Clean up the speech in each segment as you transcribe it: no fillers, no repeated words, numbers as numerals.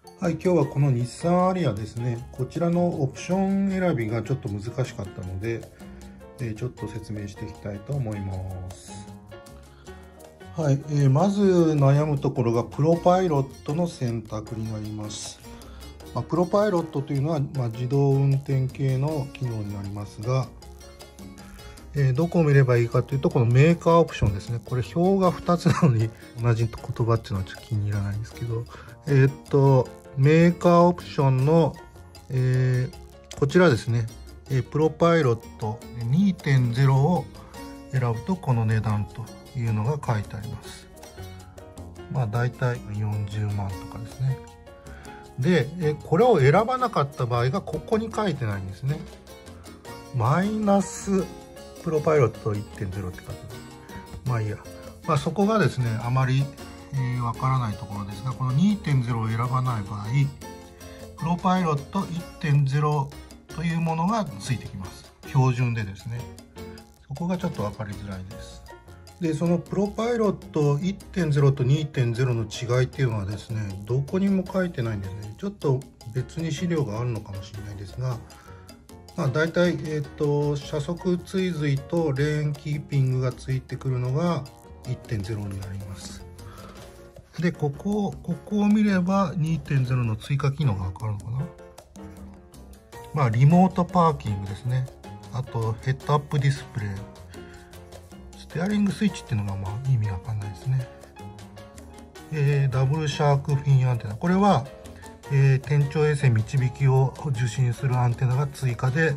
はい、今日はこの日産アリアですね、こちらのオプション選びがちょっと難しかったので、ちょっと説明していきたいと思います。はい、まず悩むところがプロパイロットの選択になります。プロパイロットというのは、自動運転系の機能になりますが、どこを見ればいいかというと、このメーカーオプションですね。これ表が2つなのに同じ言葉っていうのはちょっと気に入らないんですけど、メーカーオプションの、こちらですね、プロパイロット 2.0 を選ぶとこの値段というのが書いてあります。だいたい40万とかですね。で、これを選ばなかった場合がここに書いてないんですね。マイナスプロパイロット 1.0 って書いてある。いいや。そこがですね、あまりわからないところですが、この 2.0 を選ばない場合、プロパイロット 1.0 というものがついてきます。標準でですね。そこがちょっと分かりづらいです。で、そのプロパイロット 1.0 と 2.0 の違いっていうのはですね、どこにも書いてないんですね。ちょっと別に資料があるのかもしれないですが、だいたい車速追随とレーンキーピングがついてくるのが 1.0 になります。で、ここを見れば 2.0 の追加機能がわかるのかな。リモートパーキングですね。あとヘッドアップディスプレイ、ステアリングスイッチっていうのが意味わかんないですね。ダブルシャークフィンアンテナ、これは、天頂衛星導きを受信するアンテナが追加で、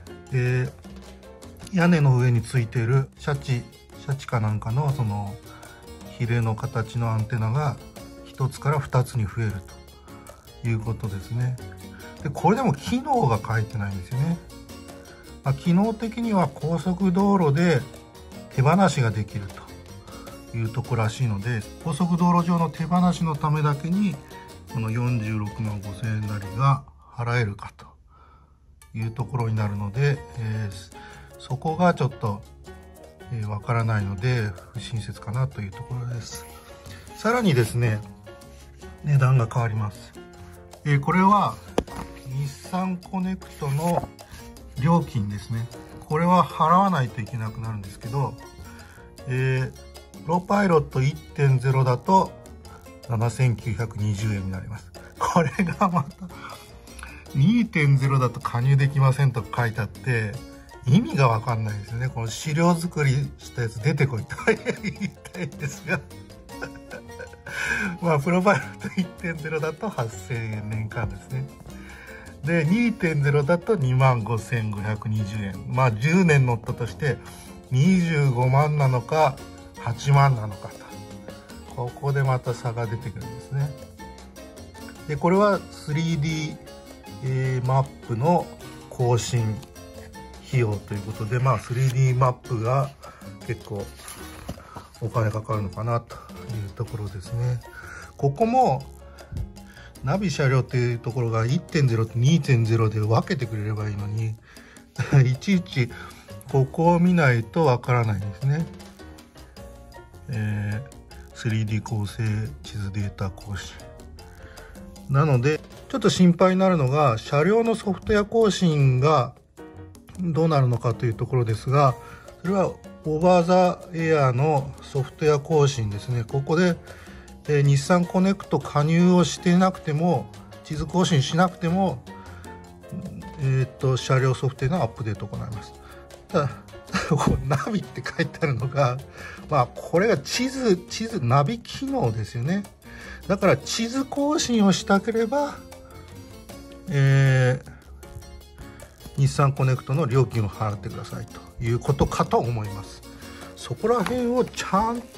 屋根の上についているシャチかなんかのそのヒレの形のアンテナが1つから2つに増えるということですね。で、これでも機能が書いてないんですよね。機能的には高速道路で手放しができるというところらしいので、高速道路上の手放しのためだけにこの46万5千円なりが払えるかというところになるので、そこがちょっとわからないので不親切かなというところです。さらにですね、値段が変わります。これは日産コネクトの料金ですね。これは払わないといけなくなるんですけど、プロパイロット 1.0 だと7920円になります。これがまた 2.0 だと加入できませんと書いてあって意味がわかんないですよね。この資料作りしたやつ出てこいと言いたいんですがプロパイロット 1.0 だと8000円年間ですね。で 2.0 だと25,520円。10年乗ったとして25万なのか8万なのかと、ここでまた差が出てくるんですね。で、これは 3D、マップの更新費用ということで、3D マップが結構お金かかるのかなというところですね。ここもナビ車両っていうところが 1.0 と 2.0 で分けてくれればいいのにいちいちここを見ないとわからないんですね。3D 構成地図データ更新なので、ちょっと心配になるのが車両のソフトウェア更新がどうなるのかというところですが、それはオーバーザエアのソフトウェア更新ですね。ここで、日産コネクト加入をしていなくても、地図更新しなくても、車両ソフトウェアのアップデートを行います。ただナビって書いてあるのが、これが地図ナビ機能ですよね。だから地図更新をしたければ、日産コネクトの料金を払ってくださいということかと思います。そこら辺をちゃんと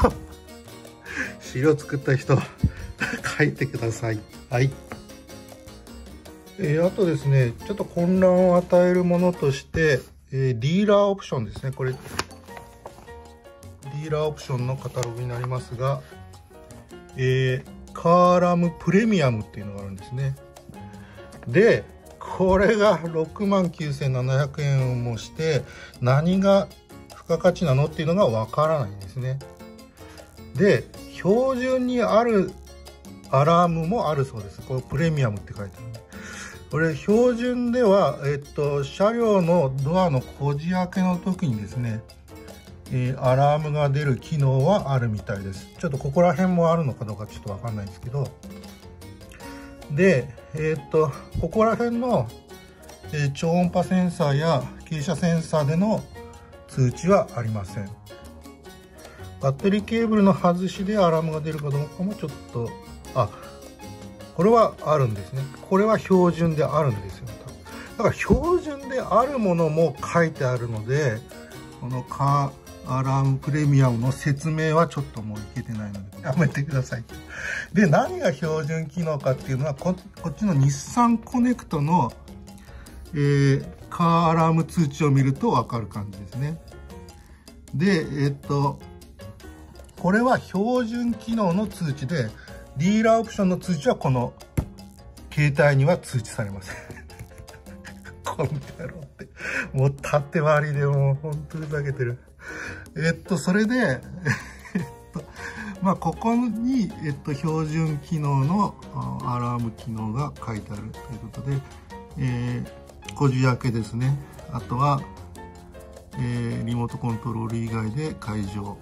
資料作った人書いてください。はい。あとですね、ちょっと混乱を与えるものとして、ディーラーオプションですね。これディーラーオプションのカタログになりますが、カーラムプレミアムっていうのがあるんですね。で、これが69,700円もして何が付加価値なのっていうのがわからないんですね。で、標準にあるアラームもあるそうです。これプレミアムって書いてある。これ標準では、車両のドアのこじ開けの時にですね、アラームが出る機能はあるみたいです。ちょっとここら辺もあるのかどうかちょっとわかんないんですけど。で、ここら辺の、超音波センサーや傾斜センサーでの通知はありません。バッテリーケーブルの外しでアラームが出るかどうかもちょっと、これはあるんですね。これは標準であるんですよ。だから標準であるものも書いてあるので、このカーアラームプレミアムの説明はちょっともういけてないのでやめてください。で、何が標準機能かっていうのはこっちの日産コネクトの、カーアラーム通知を見ると分かる感じですね。で、これは標準機能の通知で、ディーラーオプションの通知はこの携帯には通知されません。この野郎って。もう縦割りでもうほんとふざけてる。それで、ここに、標準機能のアラーム機能が書いてあるということで、こじ開けですね。あとは、リモートコントロール以外で解除、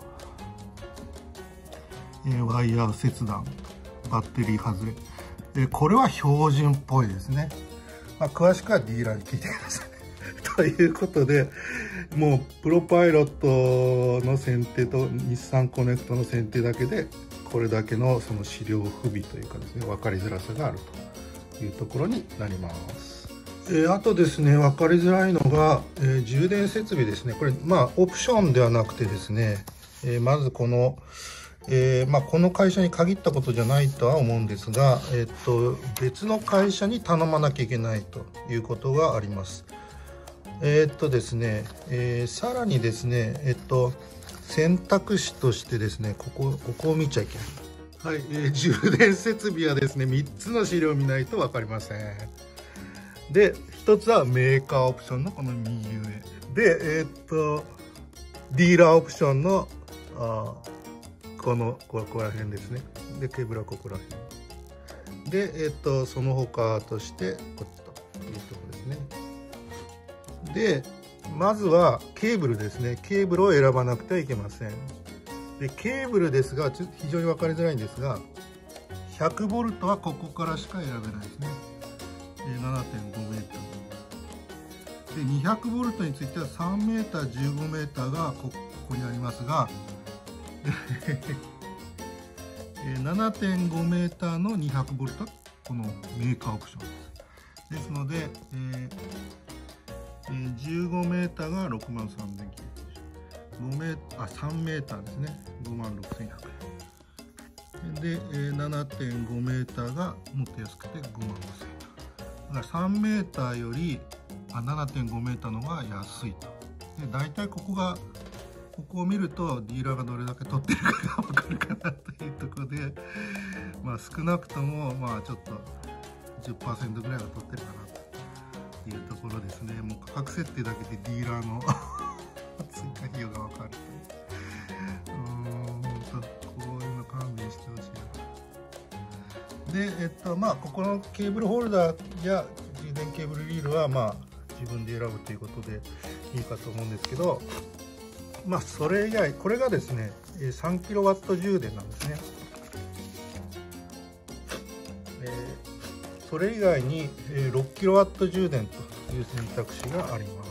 ワイヤー切断、バッテリー外れ、これは標準っぽいですね。詳しくはディーラーに聞いてください。ということで、もうプロパイロットの選定と日産コネクトの選定だけでこれだけのその資料不備というかですね、分かりづらさがあるというところになります。あとですね、分かりづらいのが、充電設備ですね。これオプションではなくてですね、まずこのこの会社に限ったことじゃないとは思うんですが、別の会社に頼まなきゃいけないということがあります。ですね、さらにですね、選択肢としてですね、ここを見ちゃいけない。はい、充電設備はですね、3つの資料を見ないと分かりません。で、1つはメーカーオプションのこの右上。で、ディーラーオプションの、ここら辺ですね。で、ケーブルはここら辺。で、その他としてこっちというところですね。で、まずはケーブルですね。ケーブルを選ばなくてはいけません。で、ケーブルですが、非常に分かりづらいんですが、100V はここからしか選べないですね。7.5m。で、200V については 3m、15m がここにありますが、7.5m の 200V はこのメーカーオプションです。ですので、15m が63,900円、3m ですね、56,100円で、7.5m がもっと安くて55,000円。だから 3m より7.5m の方が安いと。で、大体ここを見るとディーラーがどれだけ取ってるかが分かるかなというところで、少なくともちょっと 10% ぐらいは取ってるかなというところですね。もう価格設定だけでディーラーの追加費用が分かるという。こういうの勘弁してほしいな。で、ここのケーブルホルダーや充電ケーブルリールは自分で選ぶということでいいかと思うんですけど、それ以外、これがですね、3kW 充電なんですね。それ以外に 6kW 充電という選択肢があります。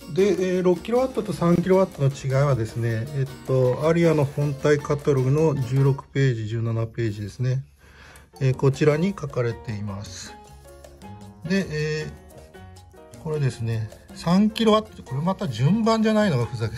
で、6kW と 3kW の違いはですね、アリアの本体カタログの16ページ、17ページですね。こちらに書かれています。で、これですね、3kW、これまた順番じゃないのがふざけて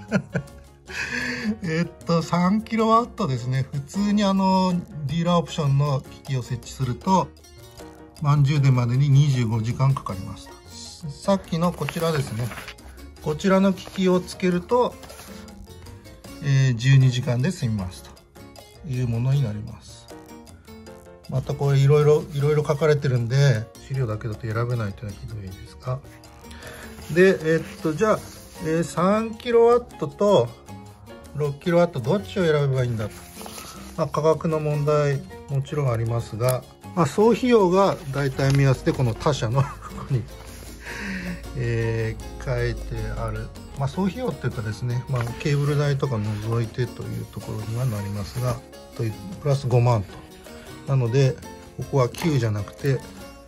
る。3kW ですね、普通にディーラーオプションの機器を設置すると、満充電までに25時間かかります。さっきのこちらですね、こちらの機器をつけると、12時間で済みますというものになります。またこれいろいろ書かれてるんで、資料だけだと選べないというのはひどいですが。で、じゃあ、3kW と 6kW どっちを選べばいいんだ価格の問題もちろんありますが、総費用がだいたい目安でこの他社のここに、書いてある、総費用っていうかですね、ケーブル代とか除いてというところにはなりますが、プラス5万と。なのでここは9じゃなくて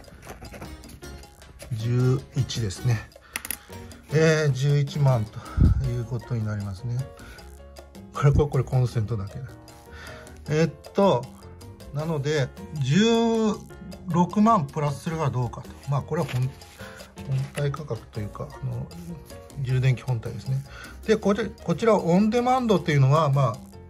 11ですね。11万ということになりますね。これコンセントだけだ。なので16万プラスするかどうかと。これは本体価格というか充電器本体ですね。でこちらオンデマンドっていうのは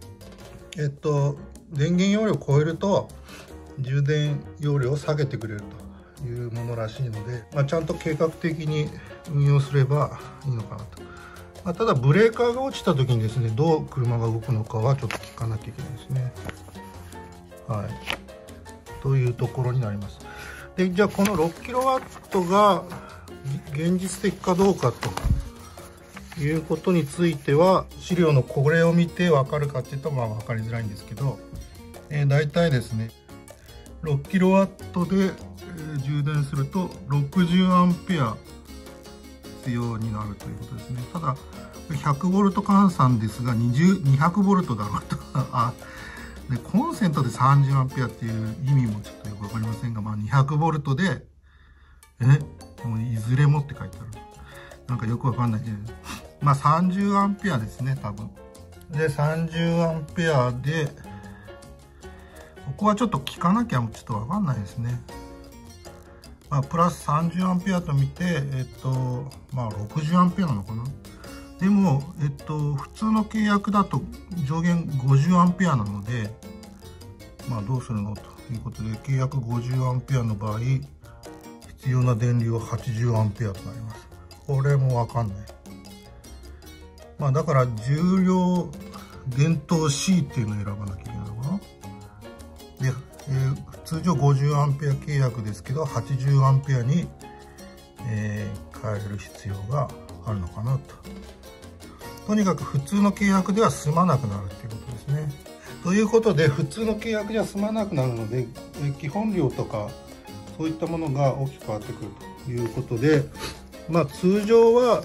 電源容量を超えると充電容量を下げてくれるというものらしいので、ちゃんと計画的に運用すればいいのかなと。ただブレーカーが落ちた時にですね、どう車が動くのかはちょっと聞かなきゃいけないですね。はい、というところになります。でじゃあこの 6kW が現実的かどうかということについては、資料のこれを見て分かるかっていうと分かりづらいんですけど、だいたいですね 6kW で、充電すると 60A 必要になるということですね。ただ 100V 換算ですが 200V だろうとでコンセントで 30A っていう意味もちょっとよく分かりませんが、200V でもういずれもって書いてある。なんかよくわかんないけど、30A ですね、多分。で、30A で、ここはちょっと聞かなきゃちょっとわかんないですね。プラス 30A と見て、60A なのかな。でも、普通の契約だと上限 50A なので、どうするのということで、契約 50A の場合、必要な電流は 80A となります。これもわかんない。だから重量電灯 C っていうのを選ばなきゃいけないのかな。で、通常 50A 契約ですけど 80A に、変える必要があるのかなと。とにかく普通の契約では済まなくなるっていうことですね。ということで普通の契約では済まなくなるので、基本料とかそういったものが大きく変わってくるということで、通常は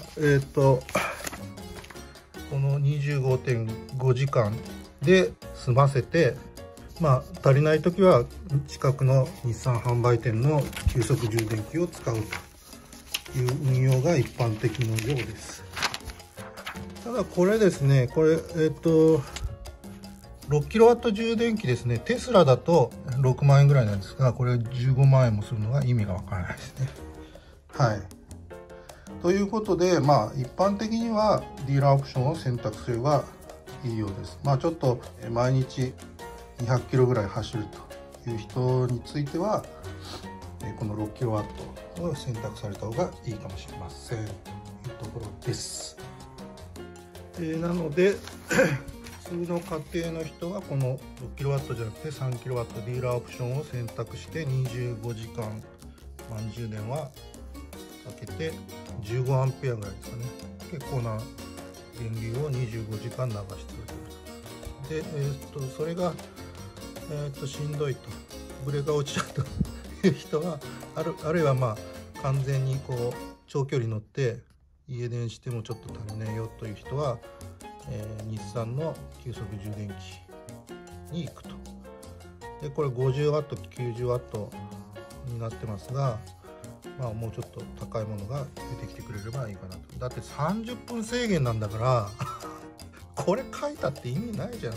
この 25.5 時間で済ませて、足りない時は近くの日産販売店の急速充電器を使うという運用が一般的のようです。ただこれですね、6kW 充電器ですね。テスラだと6万円ぐらいなんですが、これ15万円もするのが意味がわからないですね。はい。ということで、一般的にはディーラーオプションを選択すればいいようです。ちょっと毎日200キロぐらい走るという人については、この 6kW を選択された方がいいかもしれませんというところです。なので普通の家庭の人はこの 6kW じゃなくて 3kW ディーラーオプションを選択して25時間満充電はかけて 15A ぐらいですかね。結構な電流を25時間流しておいていると。で、それが、しんどいと、ブレーカー落ちちゃうという人はあるいは完全に長距離乗って家電してもちょっと足りないよという人は、日産の急速充電器に行くと。でこれ 50W、90W になってますが、もうちょっと高いものが出てきてくれればいいかなと。だって30分制限なんだからこれ書いたって意味ないじゃない。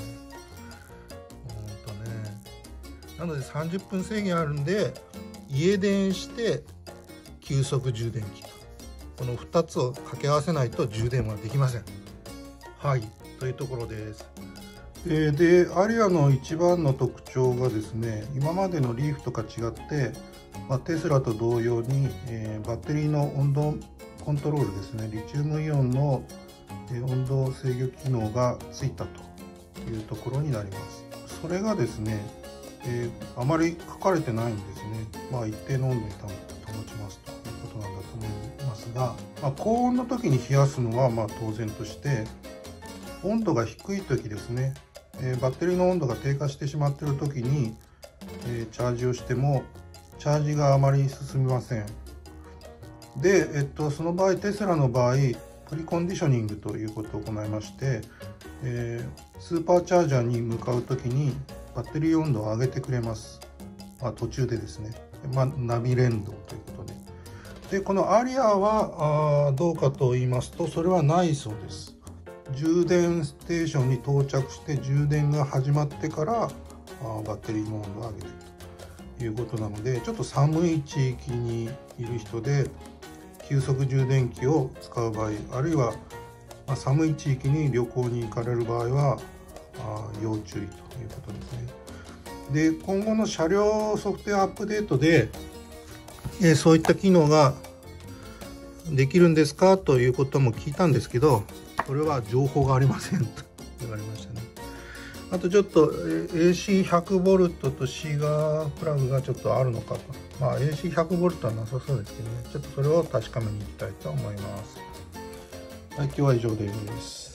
なので30分制限あるんで、家電して急速充電器と、この2つを掛け合わせないと充電はできません。はい、というところです。で、アリアの一番の特徴がですね、今までのリーフとか違って、テスラと同様に、バッテリーの温度コントロールですね、リチウムイオンの、温度制御機能がついたというところになります。それがですね、あまり書かれてないんですね。一定の温度に保ちますということなんだと思いますが、高温の時に冷やすのは当然として、温度が低い時ですね、 バッテリーの温度が低下してしまっている時に、チャージをしてもチャージがあまり進みません。で、その場合、テスラの場合プリコンディショニングということを行いまして、スーパーチャージャーに向かう時にバッテリー温度を上げてくれます。途中でですね、ナビ連動ということで。で、このアリアはどうかと言いますと、それはないそうです。充電ステーションに到着して充電が始まってからバッテリーの温度を上げているということなので、ちょっと寒い地域にいる人で急速充電器を使う場合、あるいは寒い地域に旅行に行かれる場合は要注意ということですね。で、今後の車両ソフトウェアアップデートで、そういった機能ができるんですかということも聞いたんですけど、これは情報がありませんと言われましたね。あとちょっと AC100V とシガープラグがちょっとあるのかと。AC100V はなさそうですけどね、ちょっとそれを確かめに行きたいと思います。はい、今日は以上です。